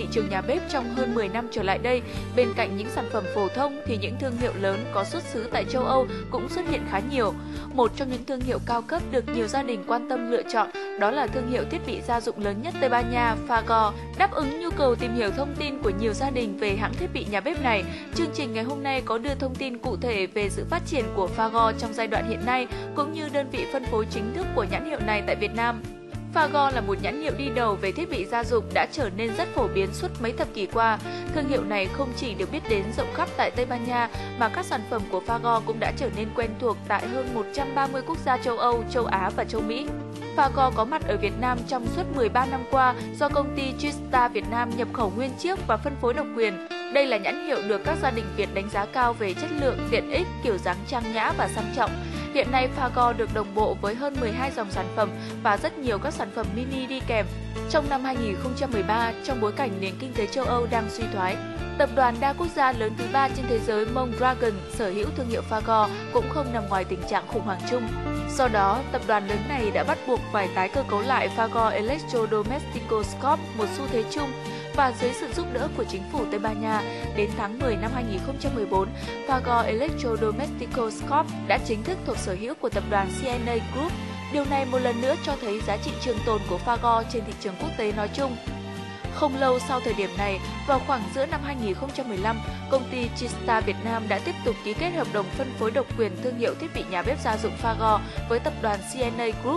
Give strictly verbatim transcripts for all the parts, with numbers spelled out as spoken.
thị trường nhà bếp trong hơn mười năm trở lại đây. Bên cạnh những sản phẩm phổ thông thì những thương hiệu lớn có xuất xứ tại châu Âu cũng xuất hiện khá nhiều. Một trong những thương hiệu cao cấp được nhiều gia đình quan tâm lựa chọn đó là thương hiệu thiết bị gia dụng lớn nhất Tây Ban Nha, Fagor. Đáp ứng nhu cầu tìm hiểu thông tin của nhiều gia đình về hãng thiết bị nhà bếp này, chương trình ngày hôm nay có đưa thông tin cụ thể về sự phát triển của Fagor trong giai đoạn hiện nay, cũng như đơn vị phân phối chính thức của nhãn hiệu này tại Việt Nam. Fagor là một nhãn hiệu đi đầu về thiết bị gia dụng đã trở nên rất phổ biến suốt mấy thập kỷ qua. Thương hiệu này không chỉ được biết đến rộng khắp tại Tây Ban Nha, mà các sản phẩm của Fagor cũng đã trở nên quen thuộc tại hơn một trăm ba mươi quốc gia châu Âu, châu Á và châu Mỹ. Fagor có mặt ở Việt Nam trong suốt mười ba năm qua do công ty G-Star Việt Nam nhập khẩu nguyên chiếc và phân phối độc quyền. Đây là nhãn hiệu được các gia đình Việt đánh giá cao về chất lượng, tiện ích, kiểu dáng trang nhã và sang trọng. Hiện nay Fagor được đồng bộ với hơn mười hai dòng sản phẩm và rất nhiều các sản phẩm mini đi kèm. Trong năm hai nghìn không trăm mười ba, trong bối cảnh nền kinh tế châu Âu đang suy thoái, tập đoàn đa quốc gia lớn thứ ba trên thế giới Mondragon sở hữu thương hiệu Fagor cũng không nằm ngoài tình trạng khủng hoảng chung. Do đó, tập đoàn lớn này đã bắt buộc phải tái cơ cấu lại Fagor Electrodomésticos Corp, một xu thế chung. Và dưới sự giúp đỡ của chính phủ Tây Ban Nha, đến tháng mười năm hai nghìn không trăm mười bốn, Fagor Electrodomésticos Corp đã chính thức thuộc sở hữu của tập đoàn xê en a Group. Điều này một lần nữa cho thấy giá trị trường tồn của Fagor trên thị trường quốc tế nói chung. Không lâu sau thời điểm này, vào khoảng giữa năm hai nghìn không trăm mười lăm, công ty G-Star Việt Nam đã tiếp tục ký kết hợp đồng phân phối độc quyền thương hiệu thiết bị nhà bếp gia dụng Fagor với tập đoàn xê en a Group.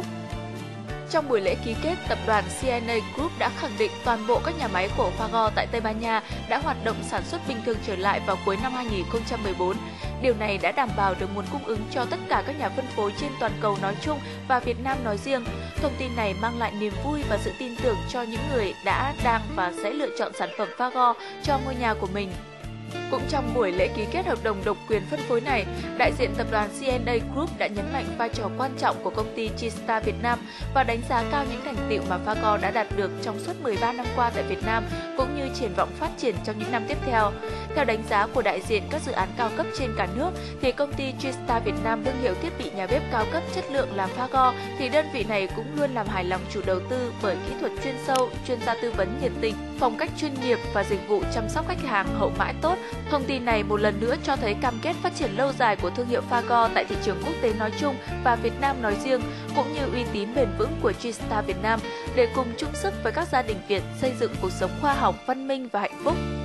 Trong buổi lễ ký kết, tập đoàn xê en a Group đã khẳng định toàn bộ các nhà máy của Fagor tại Tây Ban Nha đã hoạt động sản xuất bình thường trở lại vào cuối năm hai nghìn không trăm mười bốn. Điều này đã đảm bảo được nguồn cung ứng cho tất cả các nhà phân phối trên toàn cầu nói chung và Việt Nam nói riêng. Thông tin này mang lại niềm vui và sự tin tưởng cho những người đã, đang và sẽ lựa chọn sản phẩm Fagor cho ngôi nhà của mình. Cũng trong buổi lễ ký kết hợp đồng độc quyền phân phối này, đại diện tập đoàn xê en a Group đã nhấn mạnh vai trò quan trọng của công ty G-Star Việt Nam và đánh giá cao những thành tựu mà Fagor đã đạt được trong suốt mười ba năm qua tại Việt Nam, cũng như triển vọng phát triển trong những năm tiếp theo. Theo đánh giá của đại diện các dự án cao cấp trên cả nước, thì công ty G-Star Việt Nam thương hiệu thiết bị nhà bếp cao cấp chất lượng là Fagor, thì đơn vị này cũng luôn làm hài lòng chủ đầu tư bởi kỹ thuật chuyên sâu, chuyên gia tư vấn nhiệt tình, phong cách chuyên nghiệp và dịch vụ chăm sóc khách hàng hậu mãi tốt. Thông tin này một lần nữa cho thấy cam kết phát triển lâu dài của thương hiệu Fagor tại thị trường quốc tế nói chung và Việt Nam nói riêng, cũng như uy tín bền vững của G-Star Việt Nam để cùng chung sức với các gia đình Việt xây dựng cuộc sống khoa học, văn minh và hạnh phúc.